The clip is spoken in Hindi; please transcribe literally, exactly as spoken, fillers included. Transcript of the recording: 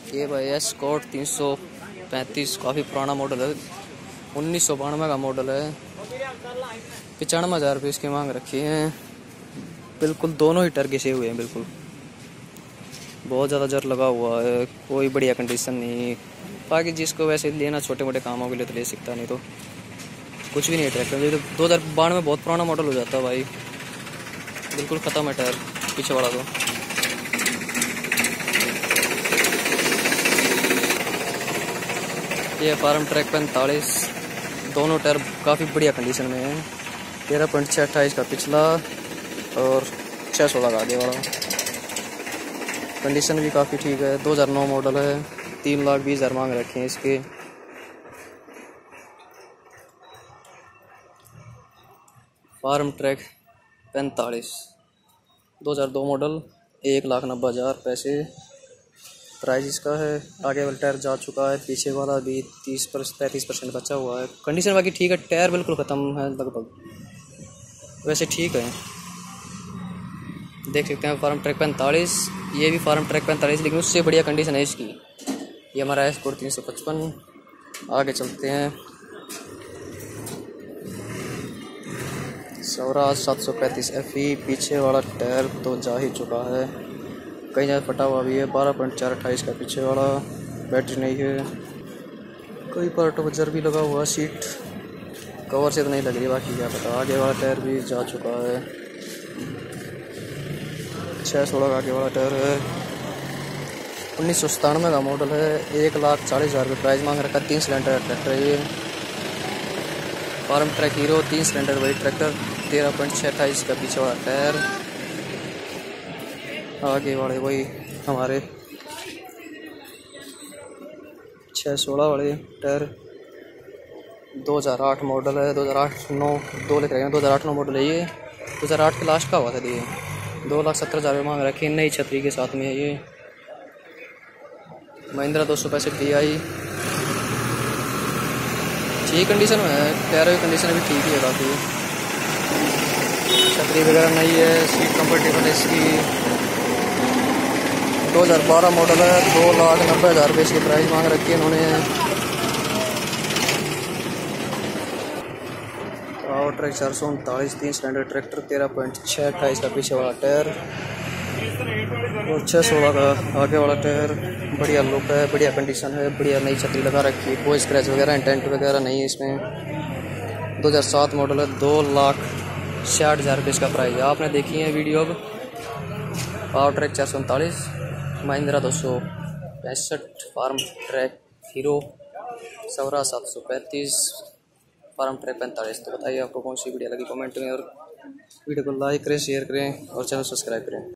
ये भाई एस्कॉर्ट तीन सौ पैंतीस काफ़ी पुराना मॉडल है, उन्नीस सौ बानवे का मॉडल है। पचानवे हज़ार रुपये इसकी मांग रखी है। बिल्कुल दोनों ही टायर घिसे हुए हैं, बिल्कुल बहुत ज़्यादा जर लगा हुआ है, कोई बढ़िया कंडीशन नहीं। बाकी जिसको वैसे लेना छोटे मोटे कामों के लिए तो ले सकता, नहीं तो कुछ भी नहीं है। ट्रैक्टर तो दो हज़ार बानवे में बहुत पुराना मॉडल हो जाता है भाई, बिल्कुल ख़त्म है टायर पीछे वाला। तो ये फार्म ट्रैक पैंतालीस, दोनों टायर काफ़ी बढ़िया कंडीशन में है। तेरह पॉइंट छः अट्ठाईस का पिछला और छः सोलह का आगे वाला। कंडीशन भी काफ़ी ठीक है। दो हज़ार नौ मॉडल है। तीन लाख बीस हज़ार मांग रखे हैं इसके। फार्म ट्रैक पैंतालीस दो हज़ार दो मॉडल, एक लाख नब्बे हज़ार पैसे प्राइस इसका है। आगे वाला टायर जा चुका है, पीछे वाला भी तीस पर पैंतीस परसेंट बचा हुआ है। कंडीशन बाकी ठीक है, टायर बिल्कुल ख़त्म है लगभग, वैसे ठीक है। देख सकते हैं फार्म ट्रैक पैंतालीस, ये भी फार्म ट्रैक पैंतालीस लेकिन उससे बढ़िया कंडीशन है इसकी। ये हमारा एस्कॉर्ट तीन सौ पचपन। आगे चलते हैं। स्वराज सात सौ पैंतीस एफ ई, पीछे वाला टायर तो जा ही चुका है, कहीं ज़्यादा फटा हुआ भी है। बारह पॉइंट चार अट्ठाईस का पीछे वाला, बैटरी नहीं है। कई पार्टों पर जर भी लगा हुआ, सीट कवर से तो नहीं लग रही, बाकी क्या पता। आगे वाला टायर भी जा चुका है, छः सोलह का आगे वाला टायर है। उन्नीस सौ सतानवे का मॉडल है। एक लाख चालीस हज़ार रुपये प्राइस मांग रखा। तीन सिलेंडर ट्रैक्टर है ये, फार्म ट्रैक हीरो तीन सिलेंडर वही ट्रैक्टर। तेरह पॉइंट छः अट्ठाईस का पीछे वाला टायर, आगे वाले वही हमारे छः सोलह वाले टायर। दो हज़ार आठ मॉडल है। दो हज़ार आठ नौ दो लिख रहे हैं, दो हज़ार आठ नौ मॉडल है ये। दो हज़ार आठ के लास्ट का हुआ था ये। दो लाख सत्तर हज़ार रुपये मांग रखे हैं, नई छतरी के साथ में है ये। महिंद्रा दो सौ पैंसठ डी आई, ठीक कंडीशन में है। टायर की कंडीशन भी ठीक ही है काफ़ी। छतरी वगैरह नहीं है, सीट कंफर्टेबल है इसकी। दो हज़ार बारह मॉडल है। दो लाख नब्बे हज़ार रुपये इसकी प्राइस मांग रखी है इन्होंने। पावर ट्रैक चार सौ उनतालीस, तीन सिलेंडर ट्रैक्टर। तेरह पॉइंट छः अट्ठाईस का पीछे वाला टायर और छः सोलह का आगे वाला टायर। बढ़िया लुक है, बढ़िया कंडीशन है, बढ़िया नई छतरी लगा रखी है, कोई स्क्रैच वगैरह इंटेंट वगैरह नहीं है इसमें। दो हज़ार सात मॉडल है। दो लाख साठ हज़ार रुपये इसका प्राइस है। आपने देखी है वीडियो अब। पावर ट्रैक चार सौ उनतालीस, महिंद्रा दो सौ पैंसठ, फार्म ट्रैक हीरो, स्वराज सात सौ पैंतीस, फार्म ट्रैक पैंतालीस। तो बताइए आपको कौन सी वीडियो लगी, कमेंट में, और वीडियो को लाइक करें, शेयर करें और चैनल सब्सक्राइब करें।